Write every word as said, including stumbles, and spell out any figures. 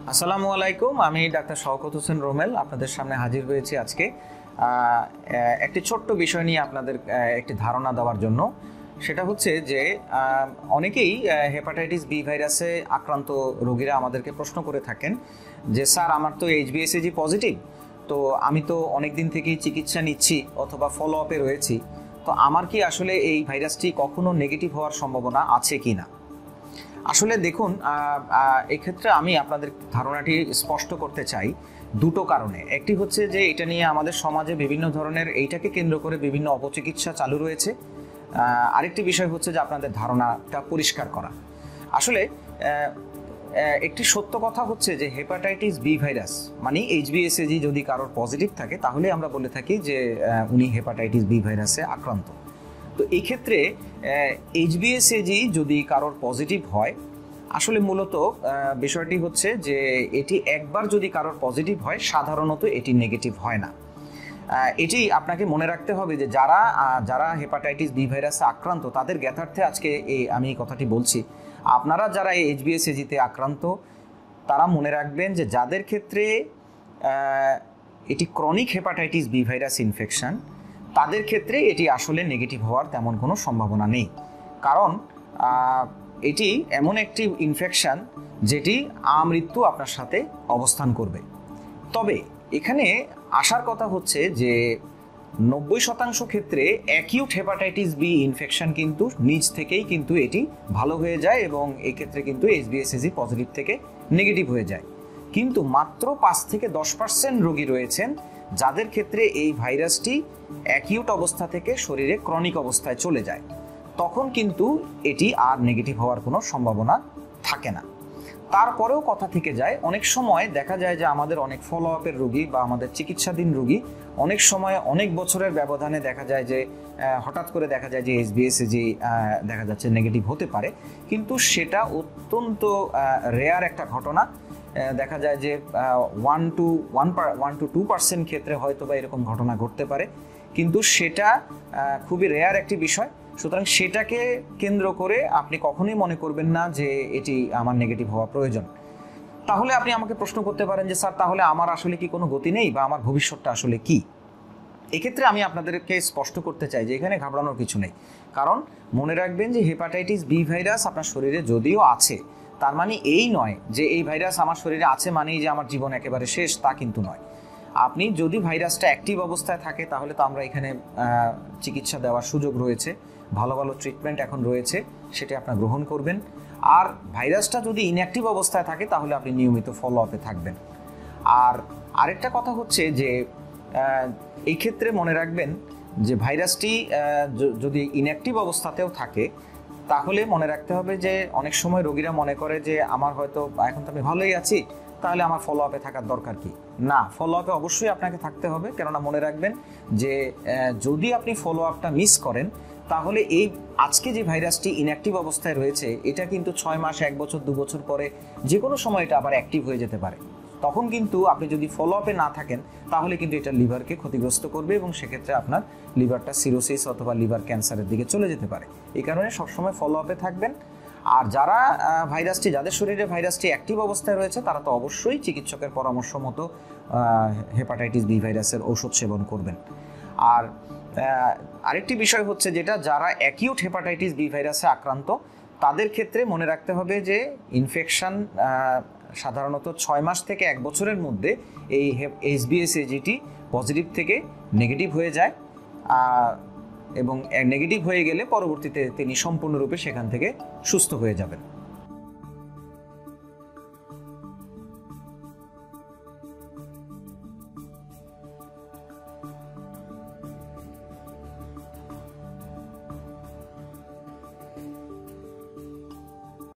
আসসালামু আলাইকুম, আমি ডাক্তার শওকত হোসেন রোমেল আপনাদের সামনে হাজির হয়েছি আজকে একটি ছোট্ট বিষয় নিয়ে আপনাদের একটি ধারণা দেওয়ার জন্য। সেটা হচ্ছে যে অনেকেই হেপাটাইটিস বি ভাইরাসে আক্রান্ত রোগীরা আমাদেরকে প্রশ্ন করে থাকেন যে স্যার আমার তো এইচবিএসএজি পজিটিভ, তো আমি তো অনেক দিন থেকেই চিকিৎসা নিচ্ছি অথবা ফলো আপে রয়েছি, তো আমার কি আসলে এই ভাইরাসটি কখনো নেগেটিভ হওয়ার সম্ভাবনা আছে কি না? আসলে দেখুন, এক্ষেত্রে আমি আপনাদের ধারণাটি স্পষ্ট করতে চাই দুটো কারণে। একটি হচ্ছে যে এটা নিয়ে আমাদের সমাজে বিভিন্ন ধরনের এইটাকে কেন্দ্র করে বিভিন্ন অপচিকিৎসা চালু রয়েছে। আরেকটি বিষয় হচ্ছে যে আপনাদের ধারণাটা পরিষ্কার করা। আসলে একটি সত্য কথা হচ্ছে যে হেপাটাইটিস বি ভাইরাস মানে এইচবিএসএজি যদি কারোর পজিটিভ থাকে তাহলে আমরা বলে থাকি যে উনি হেপাটাইটিস বি ভাইরাসে আক্রান্ত। তো এই ক্ষেত্রে এইচবিএসএজি যদি কারোর পজিটিভ হয়, আসলে মূলত বিষয়টি হচ্ছে যে এটি একবার যদি কারোর পজিটিভ হয় সাধারণত এটি নেগেটিভ হয় না। এটি আপনাকে মনে রাখতে হবে যে যারা যারা হেপাটাইটিস বি ভাইরাসে আক্রান্ত তাদের জ্ঞাতার্থে আজকে এই আমি এই কথাটি বলছি। আপনারা যারা এই এইচবিএসএজিতে আক্রান্ত তারা মনে রাখবেন যে যাদের ক্ষেত্রে এটি chronic hepatitis B virus infection, তাদের ক্ষেত্রে এটি আসলে নেগেটিভ হওয়ার তেমন কোনো সম্ভাবনা নেই। কারণ এটি এমন একটি ইনফেকশন যেটি আমৃত্যু আপনার সাথে অবস্থান করবে। তবে এখানে আসার কথা হচ্ছে যে নব্বই শতাংশ ক্ষেত্রে অ্যাকিউট হেপাটাইটিস বি ইনফেকশন কিন্তু নিজ থেকেই কিন্তু এটি ভালো হয়ে যায় এবং এই ক্ষেত্রে কিন্তু এইচবিএসএজি পজিটিভ থেকে নেগেটিভ হয়ে যায়। কিন্তু মাত্র পাঁচ থেকে দশ পার্সেন্ট রোগী রয়েছেন যাদের ক্ষেত্রে এই ভাইরাসটি অ্যাকিউট অবস্থা থেকে শরীরে ক্রনিক অবস্থায় চলে যায়, তখন কিন্তু এটি আর নেগেটিভ হওয়ার কোনো সম্ভাবনা থাকে না। তারপরেও কথা থেকে যায়, অনেক সময় দেখা যায় যে আমাদের অনেক ফলো আপের রোগী বা আমাদের চিকিৎসাধীন রোগী অনেক সময় অনেক বছরের ব্যবধানে দেখা যায় যে হঠাৎ করে দেখা যায় যে এইচবিএসএজি দেখা যাচ্ছে নেগেটিভ হতে পারে, কিন্তু সেটা অত্যন্ত রেয়ার একটা ঘটনা। দেখা যায় যে one two one one two two percent ক্ষেত্রে হয়তো বা এরকম ঘটনা ঘটতে পারে, কিন্তু সেটা খুবই রেয়ার একটি বিষয়। সুতরাং সেটাকে কেন্দ্র করে আপনি কখনোই মনে করবেন না যে এটি আমার নেগেটিভ হওয়া প্রয়োজন। তাহলে আপনি আমাকে প্রশ্ন করতে পারেন যে স্যার তাহলে আমার আসলে কি কোনো গতি নেই বা আমার ভবিষ্যৎটা আসলে কি? এক্ষেত্রে আমি আপনাদেরকে স্পষ্ট করতে চাই যে এখানে ঘাবড়ানোর কিছু নেই। কারণ মনে রাখবেন যে হেপাটাইটিস বি ভাইরাস আপনার শরীরে যদিও আছে, তার মানে এই নয় যে এই ভাইরাস আমার শরীরে আছে মানেই যে আমার জীবন একেবারে শেষ, তা কিন্তু নয়। আপনি যদি ভাইরাসটা অ্যাক্টিভ অবস্থায় থাকে তাহলে তো আমরা এখানে চিকিৎসা দেওয়ার সুযোগ রয়েছে, ভালো ভালো ট্রিটমেন্ট এখন রয়েছে, সেটি আপনার গ্রহণ করবেন। আর ভাইরাসটা যদি ইনঅ্যাক্টিভ অবস্থায় থাকে তাহলে আপনি নিয়মিত ফলো আপে থাকবেন। আর আরেকটা কথা হচ্ছে যে এই ক্ষেত্রে মনে রাখবেন যে ভাইরাসটি যদি ইনঅ্যাক্টিভ অবস্থাতেও থাকে তাহলে মনে রাখতে হবে যে অনেক সময় রোগীরা মনে করে যে আমার হয়তো এখন তো আমি ভালোই আছি, তাহলে আমার ফলো আপে থাকার দরকার কি? না, ফলো আপে অবশ্যই আপনাকে থাকতে হবে। কেননা মনে রাখবেন যে যদি আপনি ফলো আপটা মিস করেন তাহলে এই আজকে যে ভাইরাসটি ইনঅ্যাক্টিভ অবস্থায় রয়েছে এটা কিন্তু ছয় মাস এক বছর দু বছর পরে যে কোনো সময় এটা আবার অ্যাক্টিভ হয়ে যেতে পারে। তখন কিন্তু আপনি যদি ফলো আপে না থাকেন তাহলে কিন্তু এটা লিভারকে ক্ষতিগ্রস্ত করবে এবং সেক্ষেত্রে আপনার লিভারটা সিরোসিস অথবা লিভার ক্যান্সারের দিকে চলে যেতে পারে। এই কারণে সবসময় ফলো আপে থাকবেন। আর যারা ভাইরাসটি যাদের শরীরে ভাইরাসটি অ্যাক্টিভ অবস্থায় রয়েছে তারা তো অবশ্যই চিকিৎসকের পরামর্শ মতো হেপাটাইটিস বি ভাইরাসের ঔষধ সেবন করবেন। আর আরেকটি বিষয় হচ্ছে যেটা যারা অ্যাকিউট হেপাটাইটিস বি ভাইরাসে আক্রান্ত তাদের ক্ষেত্রে মনে রাখতে হবে যে ইনফেকশন সাধারণত ছয় মাস থেকে এক বছরের মধ্যে এই এইচবিএসএজিটি পজিটিভ থেকে নেগেটিভ হয়ে যায় এবং নেগেটিভ হয়ে গেলে পরবর্তীতে তিনি সম্পূর্ণরূপে সেখান থেকে সুস্থ হয়ে যাবেন।